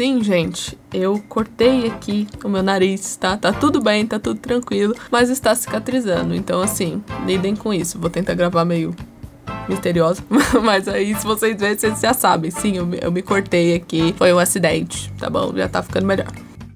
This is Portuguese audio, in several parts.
Sim, gente, eu cortei aqui o meu nariz, tá? Tá tudo bem, tá tudo tranquilo, mas está cicatrizando. Então, assim, lidem com isso. Vou tentar gravar meio misteriosa, mas aí se vocês verem, vocês já sabem. Sim, eu me cortei aqui, foi um acidente, tá bom? Já tá ficando melhor.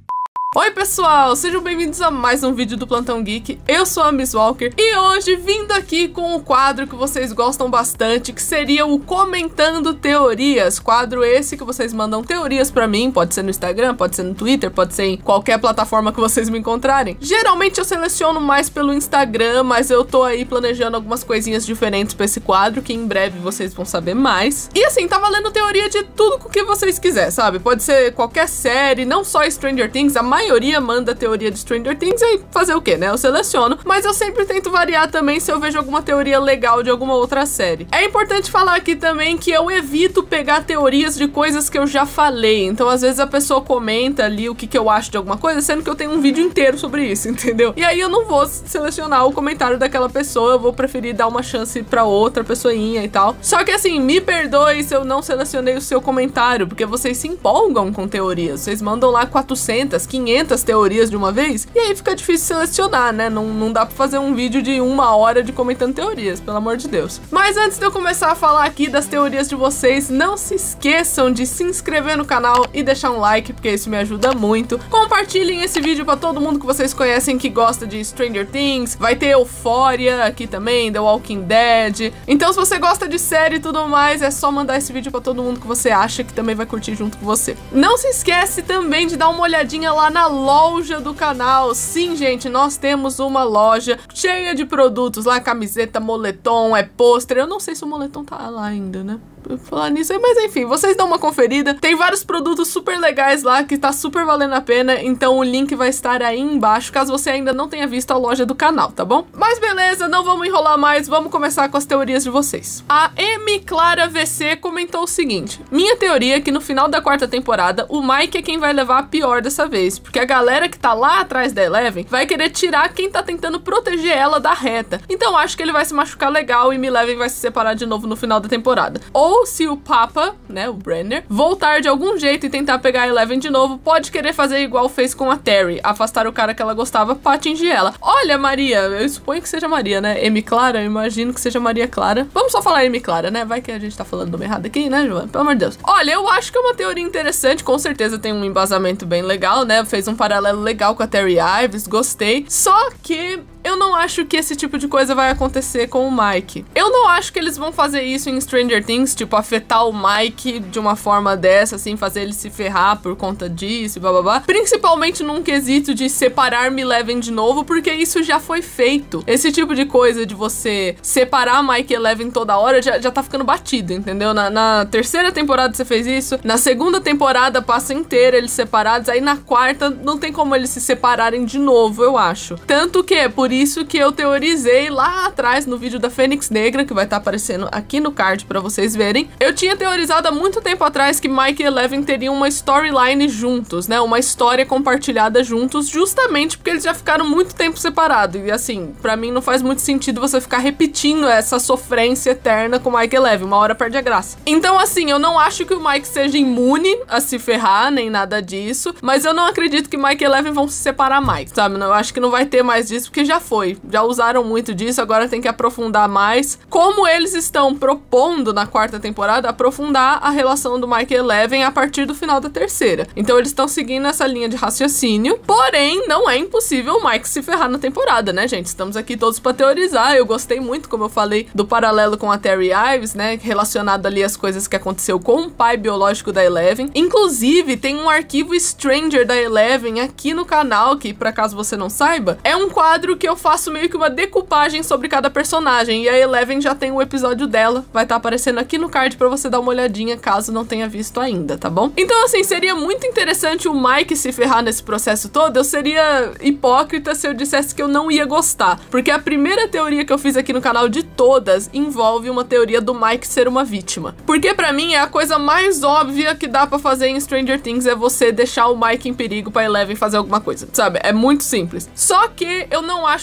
Oi pessoal, sejam bem-vindos a mais um vídeo do Plantão Geek. Eu sou a Miss Walker e hoje vindo aqui com o quadro que vocês gostam bastante, que seria o Comentando Teorias. Quadro esse que vocês mandam teorias pra mim, pode ser no Instagram, pode ser no Twitter, pode ser em qualquer plataforma que vocês me encontrarem. Geralmente eu seleciono mais pelo Instagram, mas eu tô aí planejando algumas coisinhas diferentes pra esse quadro, que em breve vocês vão saber mais. E assim, tá valendo teoria de tudo com o que vocês quiserem, sabe? Pode ser qualquer série, não só Stranger Things, a maioria manda teoria de Stranger Things, aí fazer o que, né? Eu seleciono, mas eu sempre tento variar também se eu vejo alguma teoria legal de alguma outra série. É importante falar aqui também que eu evito pegar teorias de coisas que eu já falei, então às vezes a pessoa comenta ali o que eu acho de alguma coisa, sendo que eu tenho um vídeo inteiro sobre isso, entendeu? E aí eu não vou selecionar o comentário daquela pessoa, eu vou preferir dar uma chance pra outra pessoinha e tal. Só que assim, me perdoe se eu não selecionei o seu comentário, porque vocês se empolgam com teorias, vocês mandam lá 400, 500 teorias de uma vez, e aí fica difícil selecionar, né? Não dá pra fazer um vídeo de 1 hora de comentando teorias, pelo amor de Deus. Mas antes de eu começar a falar aqui das teorias de vocês, não se esqueçam de se inscrever no canal e deixar um like, porque isso me ajuda muito. Compartilhem esse vídeo pra todo mundo que vocês conhecem que gosta de Stranger Things. Vai ter Euphoria aqui também, The Walking Dead. Então se você gosta de série e tudo mais, é só mandar esse vídeo pra todo mundo que você acha que também vai curtir junto com você. Não se esquece também de dar uma olhadinha lá na loja do canal. Sim, gente, nós temos uma loja cheia de produtos lá, camiseta, moletom, pôster. Eu não sei se o moletom tá lá ainda, né? Falar nisso aí, mas enfim, vocês dão uma conferida. Tem vários produtos super legais lá que tá super valendo a pena, então o link vai estar aí embaixo, caso você ainda não tenha visto a loja do canal, tá bom? Mas beleza, não vamos enrolar mais, vamos começar com as teorias de vocês. A M Clara VC comentou o seguinte: minha teoria é que no final da 4ª temporada, o Mike é quem vai levar a pior dessa vez, porque a galera que tá lá atrás da Eleven vai querer tirar quem tá tentando proteger ela da reta. Então acho que ele vai se machucar legal e Eleven vai se separar de novo no final da temporada. Ou se o Papa, né, o Brenner, voltar de algum jeito e tentar pegar a Eleven de novo, pode querer fazer igual fez com a Terry, afastar o cara que ela gostava pra atingir ela. Olha, Maria, eu suponho que seja Maria, né? M Clara, eu imagino que seja Maria Clara. Vamos só falar M Clara, né? Vai que a gente tá falando nome errado aqui, né, Joana? Pelo amor de Deus. Olha, eu acho que é uma teoria interessante, com certeza tem um embasamento bem legal, né? Fez um paralelo legal com a Terry Ives, gostei. Só que eu não acho que esse tipo de coisa vai acontecer com o Mike. Eu não acho que eles vão fazer isso em Stranger Things, tipo, afetar o Mike de uma forma dessa, assim, fazer ele se ferrar por conta disso e blá. Principalmente num quesito de separar Eleven de novo, porque isso já foi feito. Esse tipo de coisa de você separar Mike e Eleven toda hora já tá ficando batido, entendeu? Na 3ª temporada você fez isso, na 2ª temporada passa inteira eles separados, aí na 4ª não tem como eles se separarem de novo, eu acho. Tanto que é por isso que eu teorizei lá atrás no vídeo da Fênix Negra, que vai estar aparecendo aqui no card pra vocês verem. Eu tinha teorizado há muito tempo atrás que Mike e Eleven teriam uma storyline juntos, né? Uma história compartilhada juntos, justamente porque eles já ficaram muito tempo separados. E assim, pra mim não faz muito sentido você ficar repetindo essa sofrência eterna com Mike e Eleven. Uma hora perde a graça. Então assim, eu não acho que o Mike seja imune a se ferrar, nem nada disso, mas eu não acredito que Mike e Eleven vão se separar mais, sabe? Eu acho que não vai ter mais disso, porque já já usaram muito disso, agora tem que aprofundar mais. Como eles estão propondo na 4ª temporada, aprofundar a relação do Mike e Eleven a partir do final da 3ª. Então eles estão seguindo essa linha de raciocínio, porém não é impossível o Mike se ferrar na temporada, né, gente? Estamos aqui todos pra teorizar. Eu gostei muito, como eu falei, do paralelo com a Terry Ives, né, relacionado ali às coisas que aconteceu com o pai biológico da Eleven. Inclusive, tem um arquivo Stranger da Eleven aqui no canal, que, por acaso você não saiba, é um quadro que eu faço meio que uma decupagem sobre cada personagem, e a Eleven já tem o episódio dela, vai estar aparecendo aqui no card pra você dar uma olhadinha, caso não tenha visto ainda, tá bom? Então assim, seria muito interessante o Mike se ferrar nesse processo todo. Eu seria hipócrita se eu dissesse que eu não ia gostar, porque a primeira teoria que eu fiz aqui no canal de todas envolve uma teoria do Mike ser uma vítima, porque pra mim é a coisa mais óbvia que dá pra fazer em Stranger Things, é você deixar o Mike em perigo pra Eleven fazer alguma coisa, sabe? É muito simples. Só que eu não acho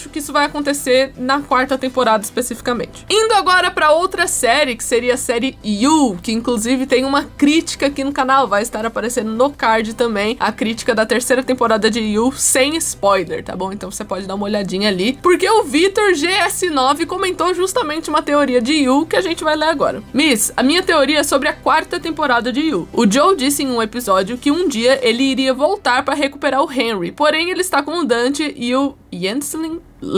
acho que isso vai acontecer na 4ª temporada especificamente. Indo agora pra outra série, que seria a série You, que inclusive tem uma crítica aqui no canal, vai estar aparecendo no card também, a crítica da 3ª temporada de You, sem spoiler, tá bom? Então você pode dar uma olhadinha ali, porque o Vitor GS9 comentou justamente uma teoria de You que a gente vai ler agora. Miss, a minha teoria é sobre a 4ª temporada de You. O Joe disse em um episódio que um dia ele iria voltar para recuperar o Henry, porém ele está com o Dante e o Jensen,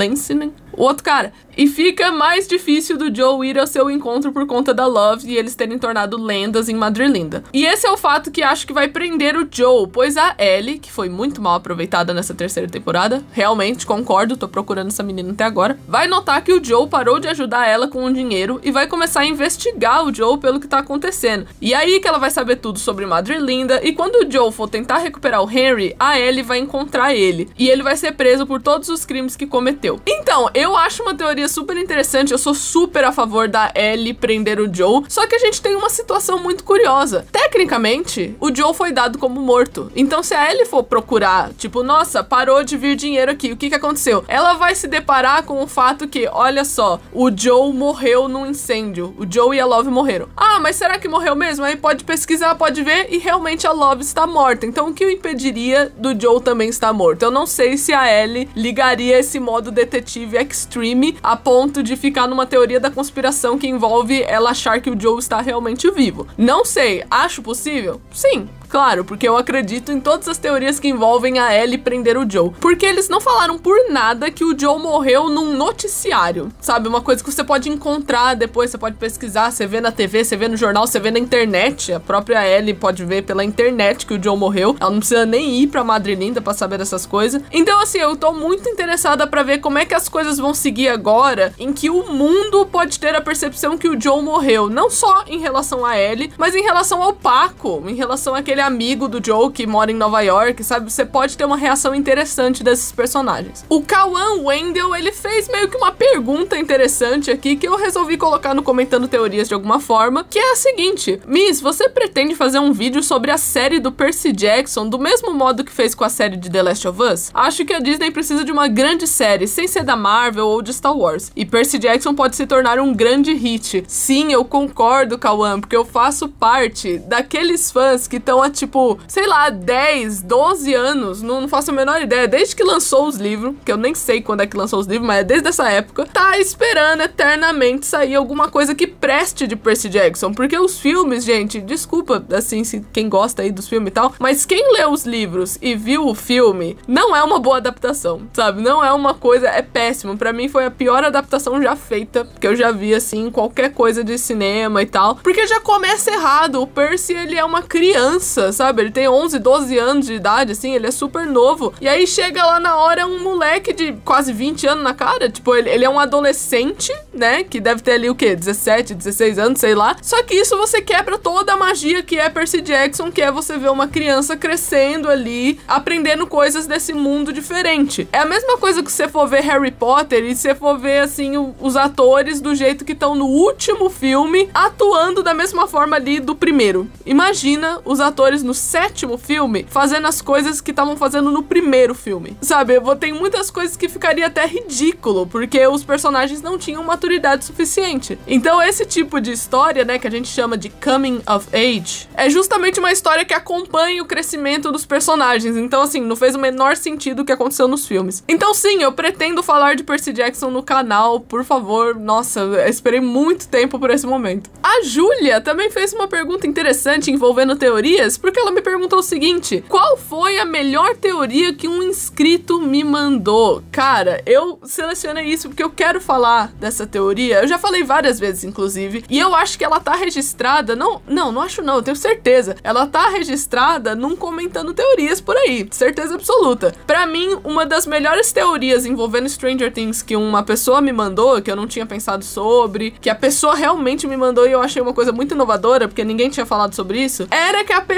o outro cara. E fica mais difícil do Joe ir ao seu encontro por conta da Love e eles terem tornado lendas em Madrilinda. E esse é o fato que acho que vai prender o Joe, pois a Ellie, que foi muito mal aproveitada nessa 3ª temporada, realmente concordo, tô procurando essa menina até agora, vai notar que o Joe parou de ajudar ela com o dinheiro e vai começar a investigar o Joe pelo que tá acontecendo. E aí que ela vai saber tudo sobre Madrilinda, e quando o Joe for tentar recuperar o Henry, a Ellie vai encontrar ele. E ele vai ser preso por todos os crimes que cometeu. Então, eu acho uma teoria super interessante, eu sou super a favor da Ellie prender o Joe, só que a gente tem uma situação muito curiosa. Tecnicamente, o Joe foi dado como morto. Então, se a Ellie for procurar, tipo, nossa, parou de vir dinheiro aqui, o que que aconteceu? Ela vai se deparar com o fato que, olha só, o Joe morreu num incêndio. O Joe e a Love morreram. Ah, mas será que morreu mesmo? Aí pode pesquisar, pode ver, e realmente a Love está morta. Então, o que o impediria do Joe também estar morto? Eu não sei se a Ellie ligaria esse modo detetive extreme a ponto de ficar numa teoria da conspiração que envolve ela achar que o Joe está realmente vivo. Não sei, acho possível? Sim. Claro, porque eu acredito em todas as teorias que envolvem a Ellie prender o Joe. Porque eles não falaram por nada que o Joe morreu num noticiário, sabe? Uma coisa que você pode encontrar depois, você pode pesquisar, você vê na TV, você vê no jornal, você vê na internet. A própria Ellie pode ver pela internet que o Joe morreu. Ela não precisa nem ir pra Madrilinda pra saber dessas coisas. Então, assim, eu tô muito interessada pra ver como é que as coisas vão seguir agora, em que o mundo pode ter a percepção que o Joe morreu. Não só em relação a Ellie, mas em relação ao Paco, em relação àquele amigo do Joe que mora em Nova York, sabe? Você pode ter uma reação interessante desses personagens. O Kawan Wendell, ele fez meio que uma pergunta interessante aqui que eu resolvi colocar no Comentando Teorias de alguma forma, que é a seguinte: Miss, você pretende fazer um vídeo sobre a série do Percy Jackson do mesmo modo que fez com a série de The Last of Us? Acho que a Disney precisa de uma grande série, sem ser da Marvel ou de Star Wars, e Percy Jackson pode se tornar um grande hit. Sim, eu concordo, Kawan, porque eu faço parte daqueles fãs que estão tipo, sei lá, 10, 12 anos, não faço a menor ideia, desde que lançou os livros, que eu nem sei quando é que lançou os livros, mas é desde essa época, tá esperando eternamente sair alguma coisa que preste de Percy Jackson, porque os filmes, gente, desculpa, assim, se quem gosta aí dos filmes e tal, mas quem leu os livros e viu o filme, não é uma boa adaptação, sabe? Não é uma coisa, é péssimo, pra mim foi a pior adaptação já feita, que eu já vi, assim, qualquer coisa de cinema e tal, porque já começa errado, o Percy, ele é uma criança, sabe? Ele tem 11, 12 anos de idade, assim, ele é super novo. E aí chega lá na hora um moleque de quase 20 anos na cara, tipo, ele é um adolescente, né? Que deve ter ali o quê? 17, 16 anos, sei lá. Só que isso você quebra toda a magia que é Percy Jackson, que é você ver uma criança crescendo ali, aprendendo coisas desse mundo diferente. É a mesma coisa que você for ver Harry Potter e você for ver, assim, os atores do jeito que estão no último filme, atuando da mesma forma ali do primeiro. Imagina os atores no 7º filme fazendo as coisas que estavam fazendo no primeiro filme, sabe? Tem muitas coisas que ficaria até ridículo, porque os personagens não tinham maturidade suficiente. Então esse tipo de história, né, que a gente chama de coming of age, é justamente uma história que acompanha o crescimento dos personagens. Então, assim, não fez o menor sentido o que aconteceu nos filmes. Então, sim, eu pretendo falar de Percy Jackson no canal, por favor. Nossa, eu esperei muito tempo por esse momento. A Júlia também fez uma pergunta interessante envolvendo teorias, porque ela me perguntou o seguinte: qual foi a melhor teoria que um inscrito me mandou? Cara, eu selecionei isso porque eu quero falar dessa teoria. Eu já falei várias vezes, inclusive, e eu acho que ela tá registrada, não acho não, eu tenho certeza. Ela tá registrada num Comentando Teorias por aí, certeza absoluta. Pra mim, uma das melhores teorias envolvendo Stranger Things que uma pessoa me mandou, que eu não tinha pensado sobre, que a pessoa realmente me mandou e eu achei uma coisa muito inovadora, porque ninguém tinha falado sobre isso, era que a pessoa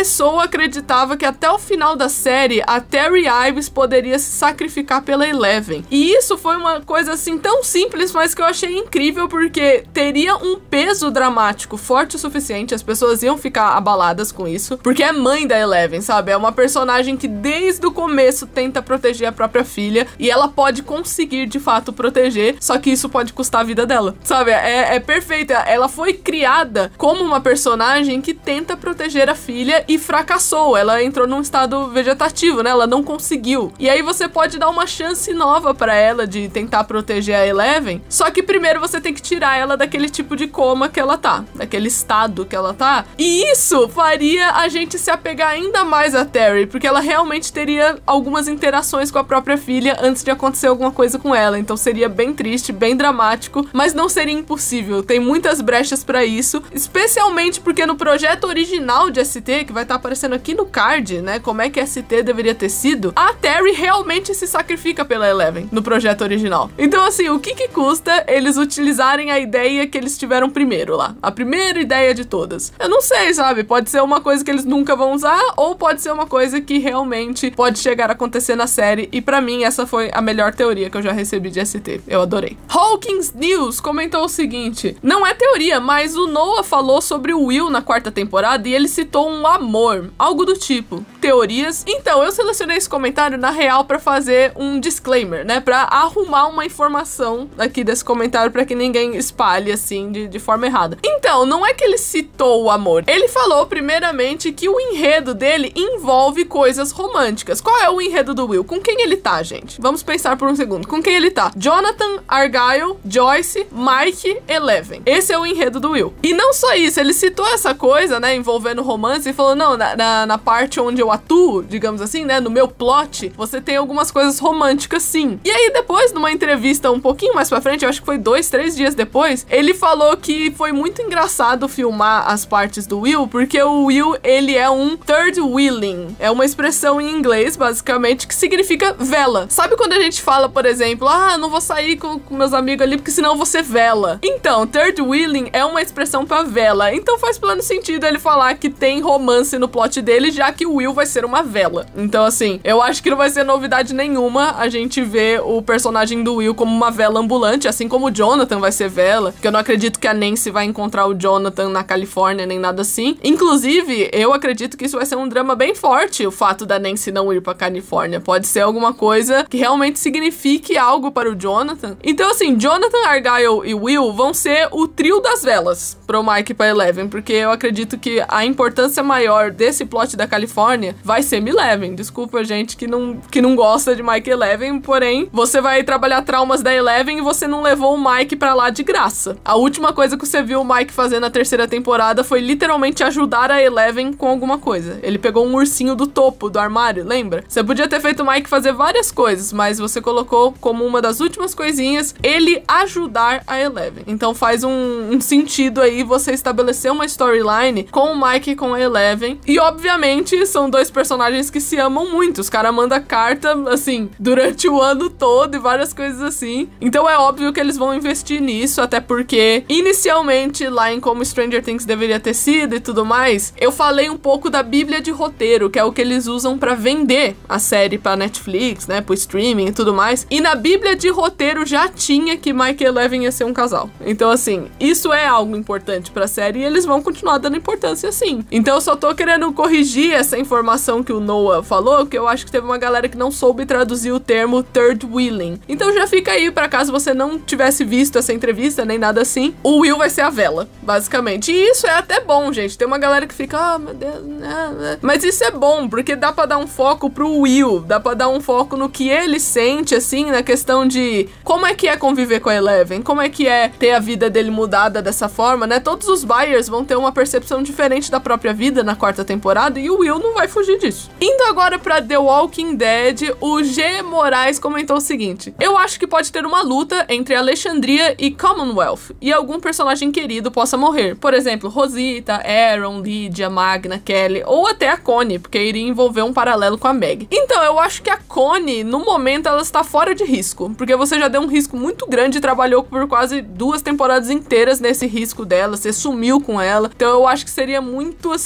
pessoa acreditava que até o final da série a Terry Ives poderia se sacrificar pela Eleven. E isso foi uma coisa assim tão simples, mas que eu achei incrível, porque teria um peso dramático forte o suficiente, as pessoas iam ficar abaladas com isso, porque é mãe da Eleven, sabe? É uma personagem que desde o começo tenta proteger a própria filha, e ela pode conseguir de fato proteger, só que isso pode custar a vida dela, sabe? É perfeita. Ela foi criada como uma personagem que tenta proteger a filha e fracassou. Ela entrou num estado vegetativo, né? Ela não conseguiu. E aí você pode dar uma chance nova pra ela de tentar proteger a Eleven, só que primeiro você tem que tirar ela daquele tipo de coma que ela tá, daquele estado que ela tá. E isso faria a gente se apegar ainda mais a Terry, porque ela realmente teria algumas interações com a própria filha antes de acontecer alguma coisa com ela. Então seria bem triste, bem dramático, mas não seria impossível. Tem muitas brechas pra isso, especialmente porque no projeto original de ST, que vai estar aparecendo aqui no card, né, como é que ST deveria ter sido, a Terry realmente se sacrifica pela Eleven no projeto original. Então assim, o que custa eles utilizarem a ideia que eles tiveram primeiro lá? A primeira ideia de todas. Eu não sei, sabe? Pode ser uma coisa que eles nunca vão usar, ou pode ser uma coisa que realmente pode chegar a acontecer na série, e pra mim essa foi a melhor teoria que eu já recebi de ST. Eu adorei. Hawkins News comentou o seguinte: não é teoria, mas o Noah falou sobre o Will na 4ª temporada e ele citou um amor, algo do tipo. Teorias? Então, eu selecionei esse comentário na real pra fazer um disclaimer, né? Pra arrumar uma informação aqui desse comentário pra que ninguém espalhe assim de forma errada. Então, não é que ele citou o amor. Ele falou primeiramente que o enredo dele envolve coisas românticas. Qual é o enredo do Will? Com quem ele tá, gente? Vamos pensar por um segundo. Com quem ele tá? Jonathan, Argyle, Joyce, Mike, Eleven. Esse é o enredo do Will. E não só isso, ele citou essa coisa, né, envolvendo romance, e falou, não, na parte onde eu atuo, digamos assim, né, no meu plot, você tem algumas coisas românticas, sim. E aí depois, numa entrevista um pouquinho mais pra frente, eu acho que foi 2, 3 dias depois, ele falou que foi muito engraçado filmar as partes do Will, porque o Will, ele é um third wheeling. É uma expressão em inglês, basicamente, que significa vela. Sabe quando a gente fala, por exemplo, não vou sair com meus amigos ali, porque senão você vela. Então, third wheeling é uma expressão pra vela. Então faz pleno sentido ele falar que tem romance no plot dele, já que o Will vai ser uma vela. Então, assim, eu acho que não vai ser novidade nenhuma a gente ver o personagem do Will como uma vela ambulante, assim como o Jonathan vai ser vela, que eu não acredito que a Nancy vai encontrar o Jonathan na Califórnia, nem nada assim. Inclusive, eu acredito que isso vai ser um drama bem forte, o fato da Nancy não ir pra Califórnia. Pode ser alguma coisa que realmente signifique algo para o Jonathan. Então, assim, Jonathan, Argyle e Will vão ser o trio das velas pro Mike e pra Eleven, porque eu acredito que a importância maior desse plot da Califórnia vai ser Eleven. Desculpa, gente, que não gosta de Mike e Eleven, porém, você vai trabalhar traumas da Eleven e você não levou o Mike pra lá de graça. A última coisa que você viu o Mike fazer na 3ª temporada foi literalmente ajudar a Eleven com alguma coisa. Ele pegou um ursinho do topo do armário, lembra? Você podia ter feito o Mike fazer várias coisas, mas você colocou como uma das últimas coisinhas ele ajudar a Eleven. Então faz um sentido aí você estabelecer uma storyline com o Mike e com a Eleven. E obviamente são dois personagens que se amam muito. Os caras mandam carta, assim, durante o ano todo e várias coisas assim. Então é óbvio que eles vão investir nisso, até porque inicialmente lá em como Stranger Things deveria ter sido e tudo mais, eu falei um pouco da bíblia de roteiro, que é o que eles usam pra vender a série pra Netflix, né, pro streaming e tudo mais. E na bíblia de roteiro já tinha que Mike e Eleven ia ser um casal. Então assim, isso é algo importante pra série e eles vão continuar dando importância sim. Então eu só tô querendo corrigir essa informação que o Noah falou, que eu acho que teve uma galera que não soube traduzir o termo third wheeling. Então já fica aí, pra caso você não tivesse visto essa entrevista, nem nada assim, o Will vai ser a vela, basicamente. E isso é até bom, gente. Tem uma galera que fica, meu Deus, mas isso é bom, porque dá pra dar um foco pro Will, dá pra dar um foco no que ele sente, assim, na questão de como é que é conviver com a Eleven, como é que é ter a vida dele mudada dessa forma, né? Todos os buyers vão ter uma percepção diferente da própria vida na 4ª temporada e o Will não vai fugir disso. Indo agora pra The Walking Dead, o G. Moraes comentou o seguinte: eu acho que pode ter uma luta entre Alexandria e Commonwealth e algum personagem querido possa morrer. Por exemplo, Rosita, Aaron, Lydia, Magna, Kelly ou até a Connie, porque iria envolver um paralelo com a Meg. Então, eu acho que a Connie, no momento, ela está fora de risco, porque você já deu um risco muito grande e trabalhou por quase 2 temporadas inteiras nesse risco dela, você sumiu com ela. Então, eu acho que seria muito, assim,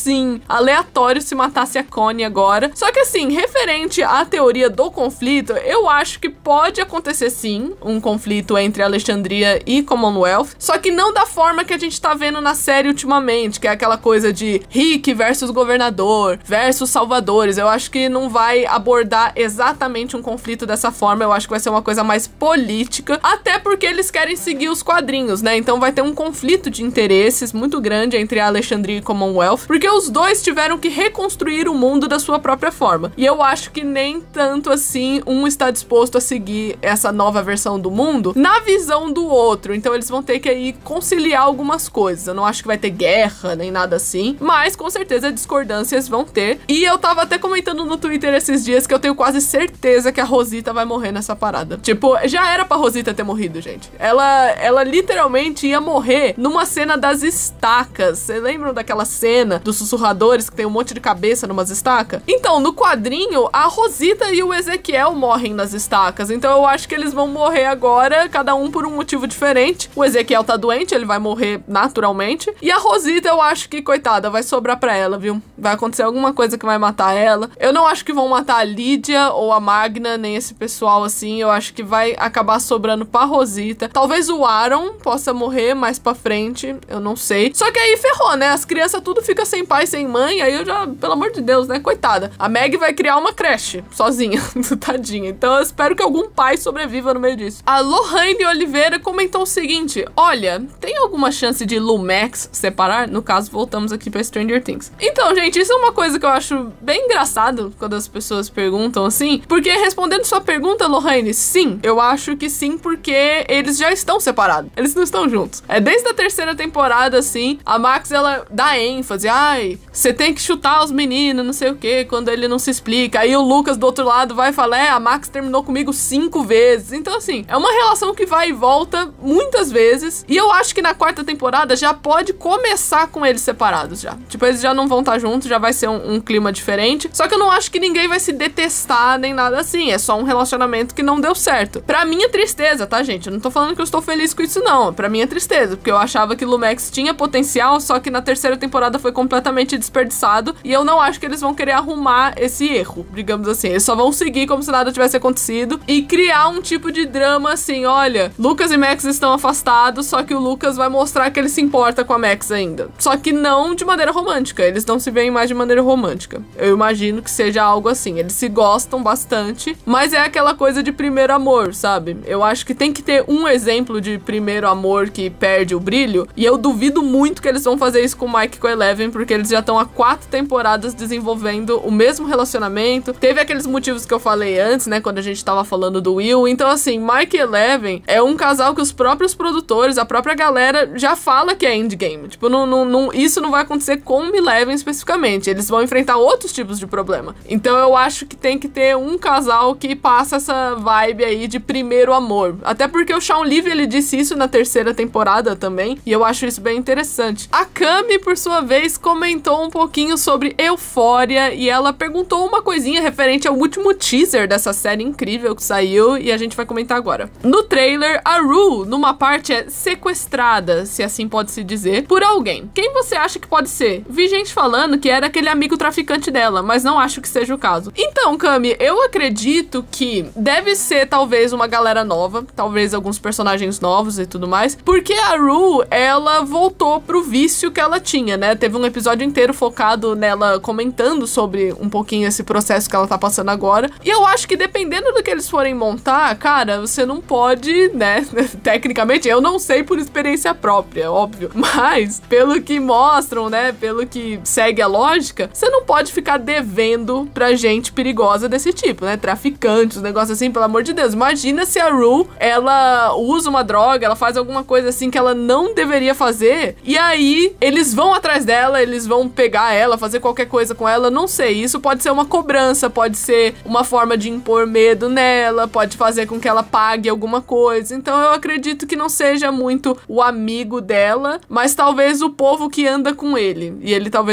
aleatório se matasse a Connie agora. Só que assim, referente à teoria do conflito, eu acho que pode acontecer sim um conflito entre Alexandria e Commonwealth, só que não da forma que a gente tá vendo na série ultimamente, que é aquela coisa de Rick versus governador versus salvadores. Eu acho que não vai abordar exatamente um conflito dessa forma, eu acho que vai ser uma coisa mais política, até porque eles querem seguir os quadrinhos, né? Então vai ter um conflito de interesses muito grande entre a Alexandria e Commonwealth, porque os dois tiveram que reconstruir o mundo da sua própria forma. E eu acho que nem tanto assim um está disposto a seguir essa nova versão do mundo na visão do outro. Então eles vão ter que aí conciliar algumas coisas. Eu não acho que vai ter guerra nem nada assim, mas com certeza discordâncias vão ter. E eu tava até comentando no Twitter esses dias que eu tenho quase certeza que a Rosita vai morrer nessa parada. Tipo, já era pra Rosita ter morrido, gente. Ela literalmente ia morrer numa cena das estacas. Vocês lembram daquela cena dos sussurradores que tem um monte de cabeça numas estacas? Então, no quadrinho, a Rosita e o Ezequiel morrem nas estacas. Então eu acho que eles vão morrer agora, cada um por um motivo diferente. O Ezequiel tá doente, ele vai morrer naturalmente. E a Rosita, eu acho que, coitada, vai sobrar pra ela, viu? Vai acontecer alguma coisa que vai matar ela. Eu não acho que vão matar a Lídia ou a Magna, nem esse pessoal assim. Eu acho que vai acabar sobrando pra Rosita. Talvez o Aaron possa morrer mais pra frente, eu não sei. Só que aí ferrou, né? As crianças tudo fica sem pai, sem mãe. Aí eu já, pelo amor de Deus, né? Coitada. A Meg vai criar uma creche sozinha, tadinha. Então eu espero que algum pai sobreviva no meio disso. A Lohane Oliveira comentou o seguinte: olha, tem alguma chance de Lumax separar? No caso, voltamos aqui pra Stranger Things. Então, gente, isso é uma coisa que eu acho bem engraçado quando as pessoas perguntam assim, porque respondendo sua pergunta, Lohane, sim, eu acho que sim, porque eles já estão separados. Eles não estão juntos. É desde a terceira temporada, assim, a Max, ela dá ênfase. Ai, você tem que chutar os meninos, não sei o que, quando ele não se explica. Aí o Lucas do outro lado vai falar, a Max terminou comigo 5 vezes. Então, assim, é uma relação que vai e volta muitas vezes. E eu acho que na quarta temporada já pode começar com eles separados já. Tipo, eles já não vão estar juntos, já vai ser um clima diferente. Só que eu não acho que ninguém vai se detestar nem nada assim. É só um relacionamento que não deu certo. Pra mim é tristeza, tá, gente? Eu não tô falando que eu estou feliz com isso, não. Pra mim é tristeza, porque eu achava que Lumax tinha potencial, só que na terceira temporada foi completamente desperdiçado. E eu não acho que eles vão querer arrumar esse erro, digamos assim. Eles só vão seguir como se nada tivesse acontecido e criar um tipo de drama assim, olha, Lucas e Max estão afastados, só que o Lucas vai mostrar que ele se importa com a Max ainda. Só que não de maneira romântica, eles não se veem mais de maneira romântica. Eu imagino que seja algo assim, eles se gostam bastante, mas é aquela coisa de primeiro amor, sabe? Eu acho que tem que ter um exemplo de primeiro amor que perde o brilho, e eu duvido muito que eles vão fazer isso com o Mike e com a Eleven, porque eles já estão há 4 temporadas desenvolvendo o mesmo relacionamento. Teve aqueles motivos que eu falei antes, né, quando a gente tava falando do Will. Então, assim, Mike e Eleven é um casal que os próprios produtores, a própria galera já fala que é endgame. Tipo, isso não vai acontecer com Eleven especificamente. Eles vão enfrentar outros tipos de problema. Então, eu acho que tem que ter um casal que passa essa vibe aí de primeiro amor. Até porque o Shawn Levy, ele disse isso na terceira temporada também, e eu acho isso bem interessante. A Cami, por sua vez, comentou um pouquinho sobre Euphoria, e ela perguntou uma coisinha referente ao último teaser dessa série incrível que saiu, e a gente vai comentar agora. No trailer, a Rue, numa parte, é sequestrada, se assim pode se dizer, por alguém. Quem você acha que pode ser? Vi gente falando que era aquele amigo traficante dela, mas não acho que seja o caso. Então, Cami, eu acredito que deve ser talvez uma galera nova, talvez alguns personagens novos e tudo mais, porque a Rue, ela voltou pro vício que ela tinha, né? Teve um episódio inteiro focado nela comentando sobre um pouquinho esse processo que ela tá passando agora, e eu acho que dependendo do que eles forem montar, cara, você não pode, né, tecnicamente, eu não sei por experiência própria, óbvio, mas pelo que mostram, né, pelo que segue a lógica, você não pode ficar devendo pra gente perigosa desse tipo, né, traficantes, negócio assim, pelo amor de Deus. Imagina se a Rue, ela usa uma droga, ela faz alguma coisa assim que ela não deveria fazer, e aí eles vão atrás dela, eles vão pegar ela, fazer qualquer coisa com ela, não sei, isso pode ser uma cobrança, pode ser uma forma de impor medo nela, pode fazer com que ela pague alguma coisa. Então eu acredito que não seja muito o amigo dela, mas talvez o povo que anda com ele, e ele talvez não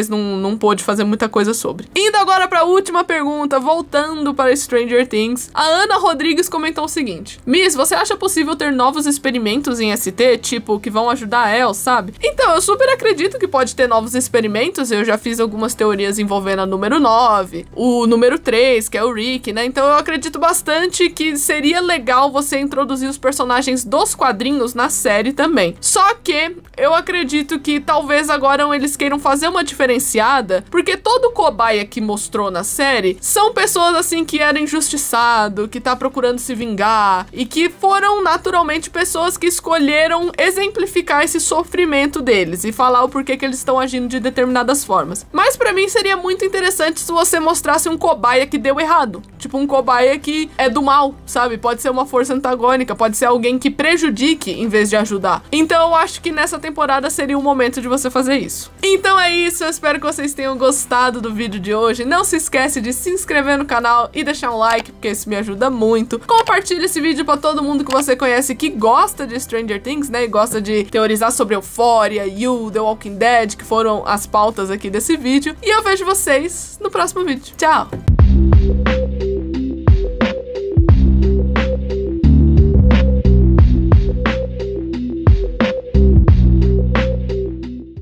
não pôde fazer muita coisa sobre. Indo agora pra última pergunta, voltando para Stranger Things, a Ana Rodrigues comentou o seguinte: Miss, você acha possível ter novos experimentos em ST, tipo, que vão ajudar a El, sabe? Então, eu super acredito que pode ter novos experimentos, eu já fiz algumas teorias envolvendo a número 9, o número 3, que é o Rick, né? Então eu acredito bastante que seria legal você introduzir os personagens dos quadrinhos na série também. Só que eu acredito que talvez agora eles queiram fazer uma diferenciada, porque todo cobaia que mostrou na série são pessoas assim que era injustiçado, que tá procurando se vingar, e que foram naturalmente pessoas que escolheram exemplificar esse sofrimento deles e falar o porquê que eles estão agindo de determinadas formas. Mas pra mim seria muito interessante se você mostrasse um cobaia que deu errado, tipo um cobaia que é do mal, sabe? Pode ser uma força antagônica, pode ser alguém que prejudique em vez de ajudar. Então eu acho que nessa temporada seria o momento de você fazer isso. Então é isso, eu espero que vocês tenham gostado do vídeo de hoje. Não se esquece de se inscrever no canal e deixar um like, porque isso me ajuda muito. Compartilhe esse vídeo pra todo mundo que você conhece que gosta de Stranger Things, né? E gosta de teorizar sobre Euphoria, You, The Walking Dead, que foram as pautas aqui desse vídeo. E eu vejo vocês no próximo vídeo. Tchau!